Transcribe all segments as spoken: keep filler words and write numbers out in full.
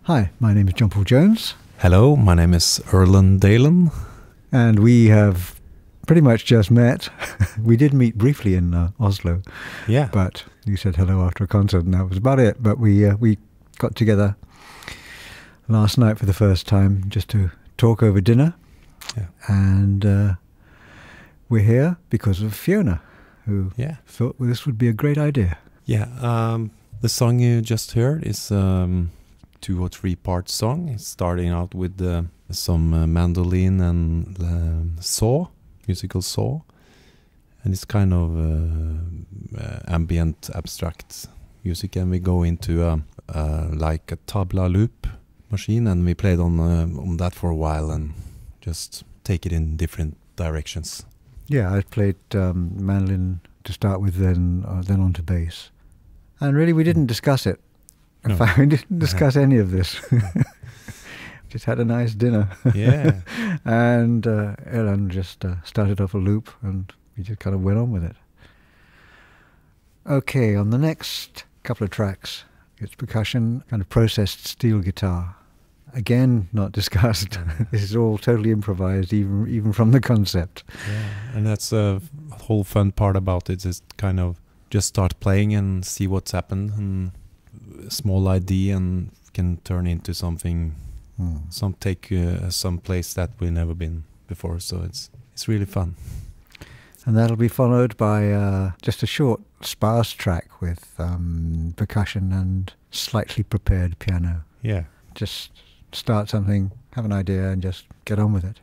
Hi, my name is John Paul Jones. Hello, my name is Erland Dahlen. And we have pretty much just met. We did meet briefly in uh, Oslo. Yeah. But you said hello after a concert and that was about it. But we uh, we got together last night for the first time just to talk over dinner. Yeah. And uh, we're here because of Fiona, who yeah. thought well, this would be a great idea. Yeah, um, the song you just heard is um, two or three part song. It's starting out with uh, some uh, mandolin and uh, saw, musical saw. And it's kind of uh, uh, ambient, abstract music. And we go into uh, uh, like a tabla loop machine, and we played on uh, on that for a while and just take it in different directions. Yeah, I played um, mandolin to start with, then uh, then on to bass. And really, we didn't discuss it. In No. fact, we didn't discuss any of this. Just had a nice dinner. Yeah. And uh, Erland just uh, started off a loop, and we just kind of went on with it. Okay, on the next couple of tracks, it's percussion, kind of processed steel guitar. Again, not discussed. This is all totally improvised, even even from the concept. Yeah, and that's a whole fun part about it, is kind of just start playing and see what's happened, and a small idea and can turn into something, Hmm. some take uh, some place that we've never been before. So it's it's really fun. And that'll be followed by uh, just a short, sparse track with um, percussion and slightly prepared piano. Yeah. Just start something, have an idea, and just get on with it.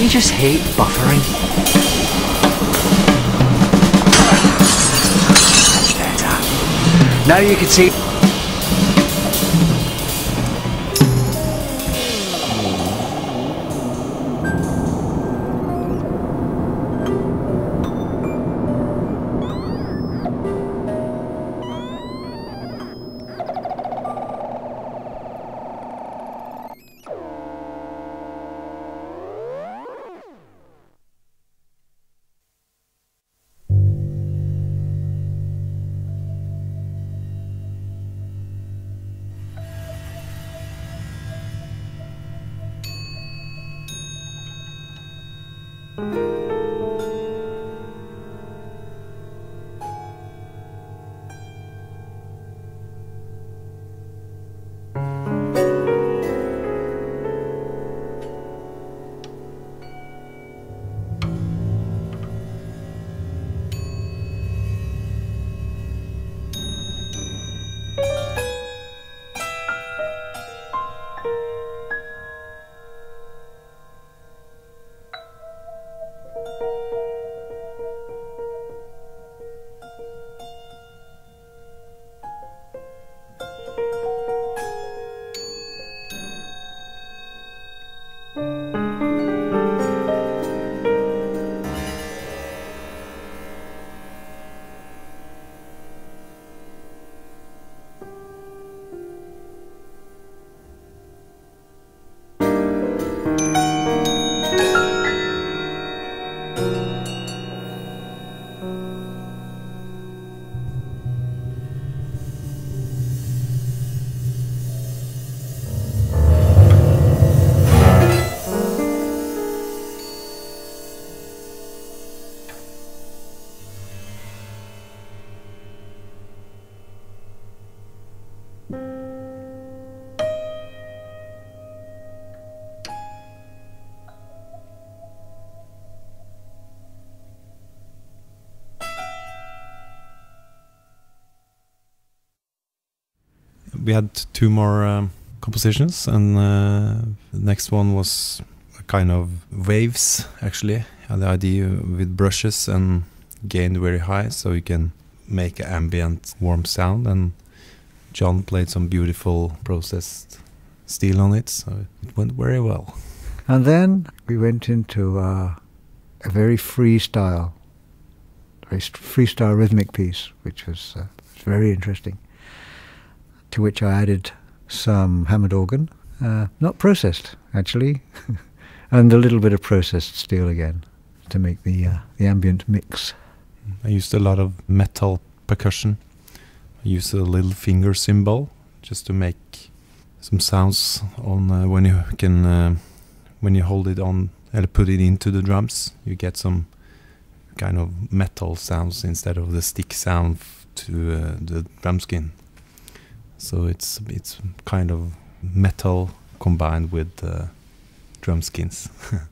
you just hate buffering? Now you can see. We had two more um, compositions, and uh, the next one was a kind of waves, actually. And the idea with brushes and gained very high, so you can make an ambient warm sound. And John played some beautiful processed steel on it, so it went very well. And then we went into uh, a very freestyle, very freestyle rhythmic piece, which was uh, very interesting, to which I added some hammered organ, uh, not processed actually, and a little bit of processed steel again to make the uh, the ambient mix. I used a lot of metal percussion. I used a little finger cymbal just to make some sounds on uh, when you can uh, when you hold it on and put it into the drums. You get some kind of metal sounds instead of the stick sound to uh, the drum skin. So it's it's kind of metal combined with uh, drum skins.